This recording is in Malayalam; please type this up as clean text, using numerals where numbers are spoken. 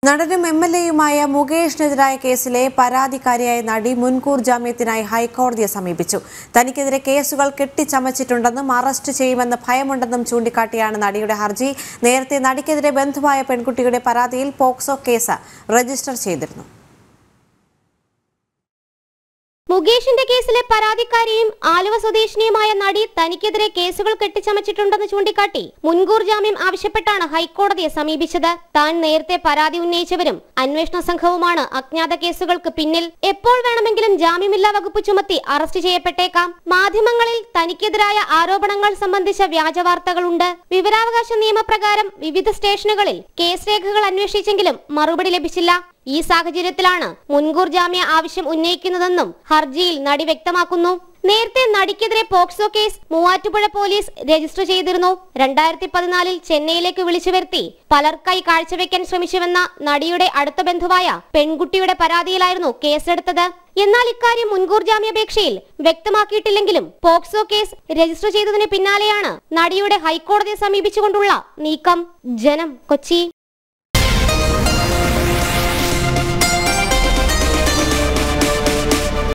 നടനും എംഎൽഎയുമായ മുകേഷിനെതിരായ കേസിലെ പരാതിക്കാരിയായ നടി മുൻകൂർ ജാമ്യത്തിനായി ഹൈക്കോടതിയെ സമീപിച്ചു. തനിക്കെതിരെ കേസുകൾ കെട്ടിച്ചമച്ചിട്ടുണ്ടെന്നും അറസ്റ്റ് ചെയ്യുമെന്ന് ഭയമുണ്ടെന്നും ചൂണ്ടിക്കാട്ടിയാണ് നടിയുടെ ഹർജി. നേരത്തെ നടിക്കെതിരെ ബന്ധുവായ പെൺകുട്ടിയുടെ പരാതിയിൽ പോക്സോ കേസ് രജിസ്റ്റർ ചെയ്തിരുന്നു. മുകേഷിന്റെ കേസിലെ പരാതിക്കാരിയും ആലുവ സ്വദേശിനിയുമായ നടി തനിക്കെതിരെ കേസുകൾ കെട്ടിച്ചമച്ചിട്ടുണ്ടെന്ന് ചൂണ്ടിക്കാട്ടി മുൻകൂർ ജാമ്യം ആവശ്യപ്പെട്ടാണ് ഹൈക്കോടതിയെ സമീപിച്ചത്. താൻ നേരത്തെ പരാതി ഉന്നയിച്ചവരും അന്വേഷണ സംഘവുമാണ് അജ്ഞാത കേസുകൾക്ക് പിന്നിൽ. എപ്പോൾ വേണമെങ്കിലും ജാമ്യമില്ലാ വകുപ്പ് ചുമത്തി അറസ്റ്റ് ചെയ്യപ്പെട്ടേക്കാം. മാധ്യമങ്ങളിൽ തനിക്കെതിരായ ആരോപണങ്ങൾ സംബന്ധിച്ച വ്യാജ വാർത്തകളുണ്ട്. വിവരാവകാശ നിയമപ്രകാരം വിവിധ സ്റ്റേഷനുകളിൽ കേസ് രേഖകൾ അന്വേഷിച്ചെങ്കിലും മറുപടി ലഭിച്ചില്ല. ഈ സാഹചര്യത്തിലാണ് മുൻകൂർ ജാമ്യ ആവശ്യം ഉന്നയിക്കുന്നതെന്നും ഹർജിയിൽ നടി വ്യക്തമാക്കുന്നു. നേരത്തെ നടിക്കെതിരെ POCSO case Muvattupuzha police register ചെയ്തിരുന്നു. 2014 ചെന്നൈയിലേക്ക് വിളിച്ചു വരുത്തി പലർക്കായി കാഴ്ചവെക്കാൻ ശ്രമിച്ചുവെന്ന നടിയുടെ അടുത്ത ബന്ധുവായ പെൺകുട്ടിയുടെ പരാതിയിലായിരുന്നു കേസെടുത്തത്. എന്നാൽ ഇക്കാര്യം മുൻകൂർ ജാമ്യാപേക്ഷയിൽ വ്യക്തമാക്കിയിട്ടില്ലെങ്കിലും പോക്സോ കേസ് രജിസ്റ്റർ ചെയ്തതിന് പിന്നാലെയാണ് നടിയുടെ ഹൈക്കോടതിയെ സമീപിച്ചുകൊണ്ടുള്ള നീക്കം. ജനം, കൊച്ചി.